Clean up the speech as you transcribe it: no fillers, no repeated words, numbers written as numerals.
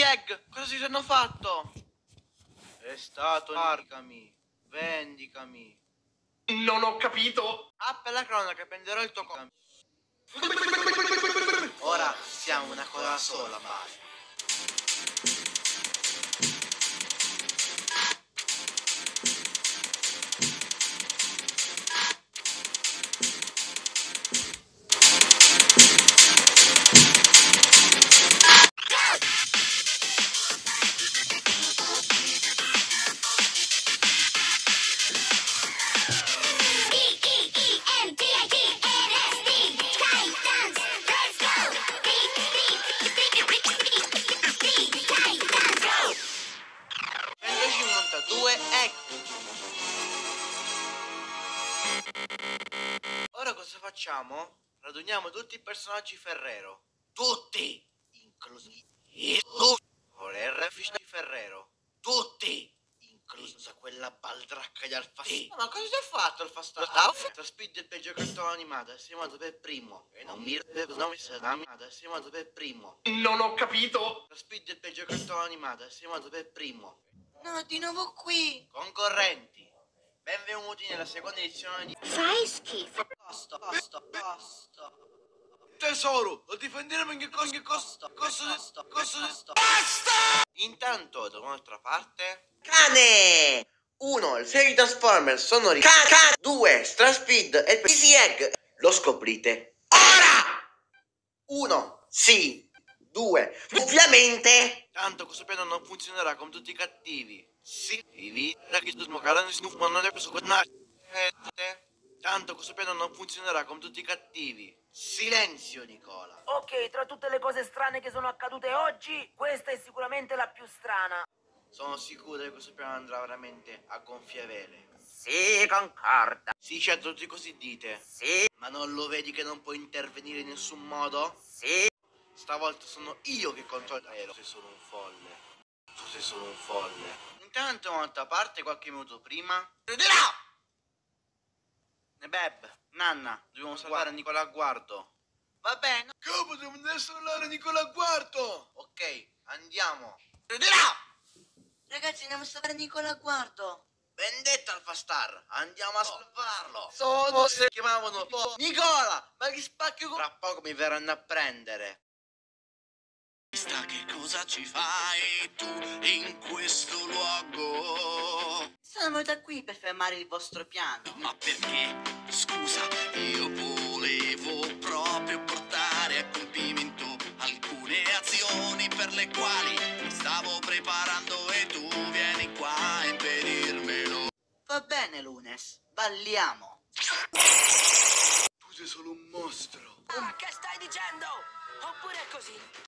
Egg, cosa ti hanno fatto? È stato vendicami. Non ho capito. Ah, per la cronaca, prenderò il tuo compito. Ora siamo una cosa sola, basta. Ora cosa facciamo? Raduniamo tutti i personaggi Ferrero. Tutti! Inclusi RFC Ferrero. Tutti! Inclusa quella baldracca di Alfastaro. Ma cosa ti ha fatto Alfastaro? Tra Speed il peggio cartone animato, assieme per primo. E non mi animato, assieme per primo. Non ho capito. Tra Speed il peggio cartone animato, assieme per primo. No, di nuovo qui. Concorrenti, benvenuti nella seconda edizione di Fai schifo. Costo. Tesoro, lo difenderemo in che costo. Basta! Intanto, da un'altra parte... Cane! 1. Il serie di Transformers sono di 2. Star Speed e Easy Egg. Lo scoprite ora! 1. Sì. 2. Ovviamente... Tanto questo piano non funzionerà con tutti i cattivi. Sì. Tanto questo piano non funzionerà con tutti i cattivi. Silenzio, Nicola. Ok, tra tutte le cose strane che sono accadute oggi, questa è sicuramente la più strana. Sono sicuro che questo piano andrà veramente a gonfie vele. Sì, concordo. Sì, certo, tutti così dite. Sì, Ma non lo vedi che non può intervenire in nessun modo? sì. Stavolta sono io che controllo. Sei solo un folle. Tu sei solo un folle. Intanto, un'altra parte, qualche minuto prima... Beb, Nanna, dobbiamo salvare Nicola Guardo. Va bene. Come dobbiamo andare a salvare Nicola Guardo? Ok, andiamo. Ragazzi, andiamo a salvare Nicola Guardo. Vendetta Alfastar, andiamo a salvarlo. Sono se chiamavano Nicola, ma che spacchio. Tra poco mi verranno a prendere. Che cosa ci fai tu in questo luogo? Sono venuta qui per fermare il vostro piano. Ma perché? Scusa, io volevo proprio portare a compimento alcune azioni per le quali mi stavo preparando e tu vieni qua a impedirmelo. Va bene, Lunes, balliamo. Tu sei solo un mostro. Che stai dicendo? Oppure è così?